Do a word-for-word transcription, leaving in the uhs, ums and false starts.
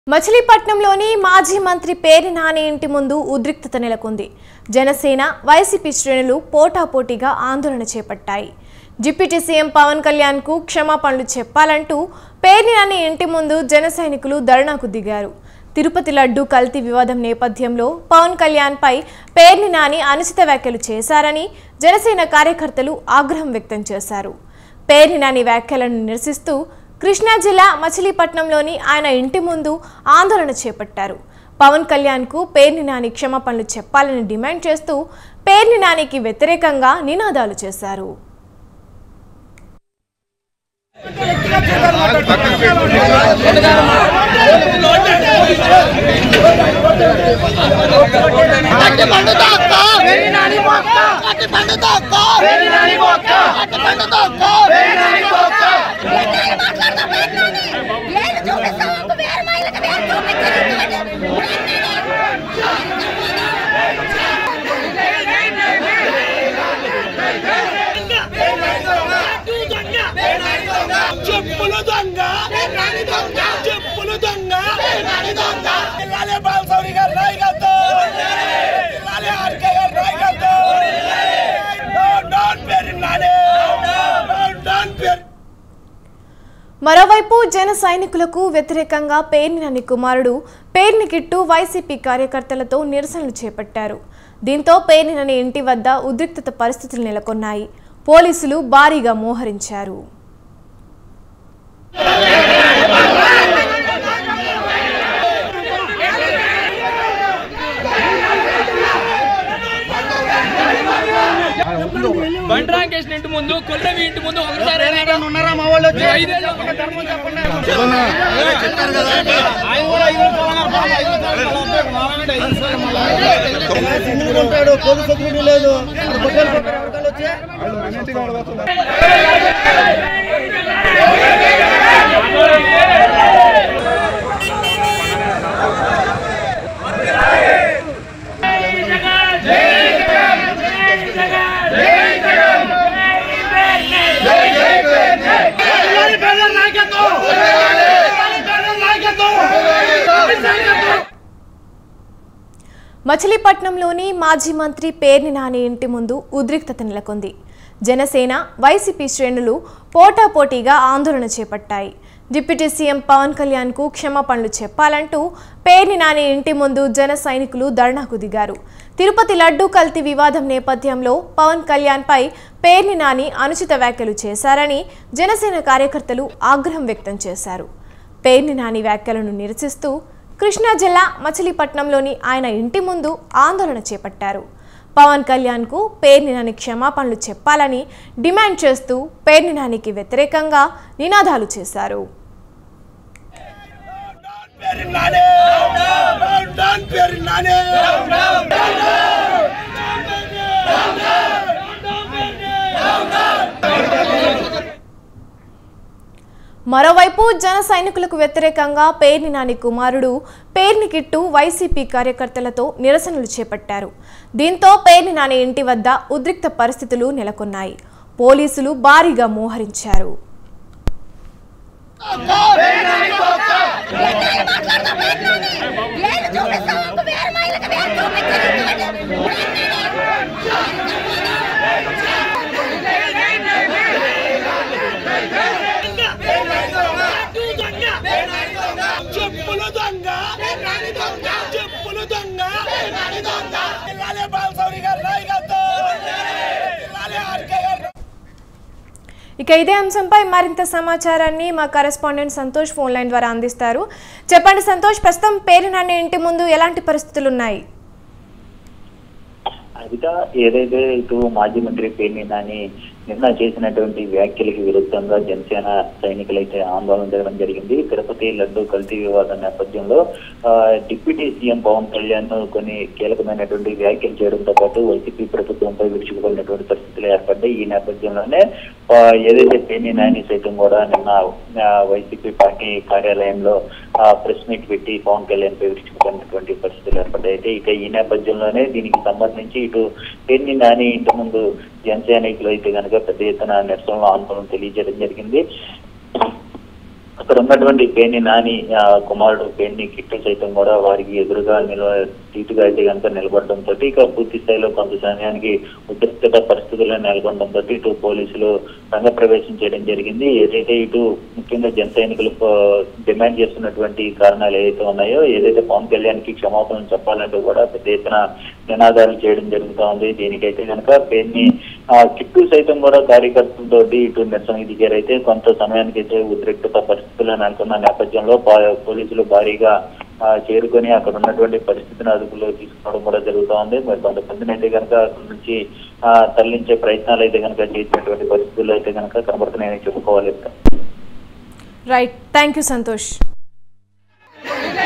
మచిలీపట్నంలోని మాజీ మంత్రి పేర్ని నాని ఇంటి ముందు ఉద్రిక్తత నెలకొంది. జనసేన వైసీపీ శ్రేణులు పోటాపోటీగా ఆందోళన చేపట్టాయి. డిప్యూటీ సీఎం పవన్ కళ్యాణ్ కు క్షమాపణలు చెప్పాలంటూ పేర్ని నాని ఇంటి ముందు జన సైనికులు ధర్నాకు దిగారు. తిరుపతి లడ్డు కల్తీ వివాదం నేపథ్యంలో పవన్ కళ్యాణ్ పై పేర్ని నాని అనుచిత వ్యాఖ్యలు చేశారని జనసేన కార్యకర్తలు ఆగ్రహం వ్యక్తం చేశారు. పేర్ని నాని వ్యాఖ్యలను నిరసిస్తూ కృష్ణా జిల్లా మచిలీపట్నంలోని ఆయన ఇంటి ముందు ఆందోళన చేపట్టారు. పవన్ కళ్యాణ్ కు పేర్ని నాని క్షమాపణలు చెప్పాలని డిమాండ్ చేస్తూ పేర్ని నానికి వ్యతిరేకంగా నినాదాలు చేశారు. మరోవైపు జన సైనికులకు వ్యతిరేకంగా పేర్ని నాని కుమారుడు పేర్ని కిట్టు వైసీపీ కార్యకర్తలతో నిరసనలు చేపట్టారు. దీంతో పేర్ని నాని ఇంటి వద్ద ఉద్రిక్తత పరిస్థితులు నెలకొన్నాయి. పోలీసులు భారీగా మోహరించారు. బండ్రాంకేషన్ ఇంటి ముందు కొల్లవి ఇంటి ముందు ఒకసారి ఉన్నారా మా వాళ్ళు వచ్చి ఐదేళ్ళు ధర్మం చెప్పండి. పోలీసు సెక్యూరిటీ లేదు. మచిలీపట్నంలోని మాజీ మంత్రి పేర్ని నాని ఇంటి ముందు ఉద్రిక్తత నెలకొంది. జనసేన వైసీపీ శ్రేణులు పోటాపోటీగా ఆందోళన చేపట్టాయి. డిప్యూటీ సీఎం పవన్ కళ్యాణ్ కు క్షమాపణలు చెప్పాలంటూ పేర్ని నాని ఇంటి ముందు జన సైనికులు ధర్నాకు దిగారు. తిరుపతి లడ్డు కల్తీ వివాదం నేపథ్యంలో పవన్ కళ్యాణ్ పై పేర్ని నాని అనుచిత వ్యాఖ్యలు చేశారని జనసేన కార్యకర్తలు ఆగ్రహం వ్యక్తం చేశారు. పేర్ని నాని వ్యాఖ్యలను నిరసిస్తూ కృష్ణా జిల్లా మచిలీపట్నంలోని ఆయన ఇంటి ముందు ఆందోళన చేపట్టారు. పవన్ కళ్యాణ్ కు పేర్ని నాని క్షమాపణలు చెప్పాలని డిమాండ్ చేస్తూ పేర్ని నానికి వ్యతిరేకంగా నినాదాలు చేశారు. మరోవైపు జన సైనికులకు వ్యతిరేకంగా పేర్ని నాని కుమారుడు పేర్ని కిట్టు వైసీపీ కార్యకర్తలతో నిరసనలు చేపట్టారు. దీంతో పేర్ని నాని ఇంటి వద్ద ఉద్రిక్త పరిస్థితులు నెలకొన్నాయి. పోలీసులు భారీగా మోహరించారు. ఇక ఇదే అంశంపై మరింత సమాచారాన్ని మా కరెస్పాండెంట్ సంతోష్ ఫోన్ లైన్ ద్వారా అందిస్తారు. చెప్పండి సంతోష్, ప్రస్తుతం పేర్ని నాని ఇంటి ముందు ఎలాంటి పరిస్థితులు ఉన్నాయి? అదిగా ఏదైతే ఇటు మాజీ మంత్రి పేర్ని నాని నిన్న చేసినటువంటి వ్యాఖ్యలకు విరుద్ధంగా జనసేన సైనికులైతే ఆందోళన జరగడం జరిగింది. తిరుపతి లడ్డు కల్తీ వివాదం నేపథ్యంలో డిప్యూటీ సీఎం పవన్ కళ్యాణ్ కొన్ని కీలకమైనటువంటి వ్యాఖ్యలు చేయడంతో పాటు వైసీపీ ప్రభుత్వంపై విరుచుకుపడినటువంటి పరిస్థితులు ఏర్పడ్డాయి. ఈ నేపథ్యంలోనే ఏదైతే పేర్ని నాని సైతం కూడా నిన్న వైసీపీ పార్టీ కార్యాలయంలో ప్రెస్ మీట్ పెట్టి పవన్ కళ్యాణ్ పై విరుచుకుపడినటువంటి పరిస్థితులు ఏర్పడ్డాయి. అయితే ఇక ఈ నేపథ్యంలోనే దీనికి సంబంధించి ఇటు పేర్ని నాని ఇంటి ముందు జనసైనికులు అయితే కనుక పెద్ద ఎత్తున నిరసనలో ఆందోళన తెలియజేయడం జరిగింది. అక్కడ ఉన్నటువంటి పేర్ని నాని కుమారుడు పేర్ని కిట్టు సైతం కూడా వారికి ఎదురుగా నిల్వ సీటుగా అయితే కనుక నిలబడడంతో ఇక పూర్తి స్థాయిలో కొంత సమయానికి ఉద్రిక్తత పరిస్థితుల్లో నెలకొనడంతో ఇటు పోలీసులు రంగప్రవేశం చేయడం జరిగింది. ఏదైతే ఇటు ముఖ్యంగా జన సైనికులు డిమాండ్ చేస్తున్నటువంటి కారణాలు ఏదైతే ఉన్నాయో, ఏదైతే పవన్ కళ్యాణ్ కి క్షమాపణలు చెప్పాలంటూ కూడా పెద్ద ఎత్తున నినాదాలు చేయడం జరుగుతూ ఉంది. దీనికైతే కనుక పేర్ని కిట్టు సైతం కూడా కార్యకర్తలతో ఇటు నిరసనకి దిగారైతే కొంత సమయానికి అయితే ఉద్రిక్తత పరిస్థితుల్లో నెలకొన్న నేపథ్యంలో పోలీసులు భారీగా చేరుకొని అక్కడ ఉన్నటువంటి పరిస్థితిని అదుపులో తీసుకోవడం కూడా జరుగుతూ ఉంది. మరి కొంతమందిని అయితే కనుక అక్కడి నుంచి తరలించే ప్రయత్నాలు అయితే కనుక చేసినటువంటి పరిస్థితుల్లో అయితే కనుక కనబడుతున్నాయని చెప్పుకోవాలి. Right, thank you Santosh.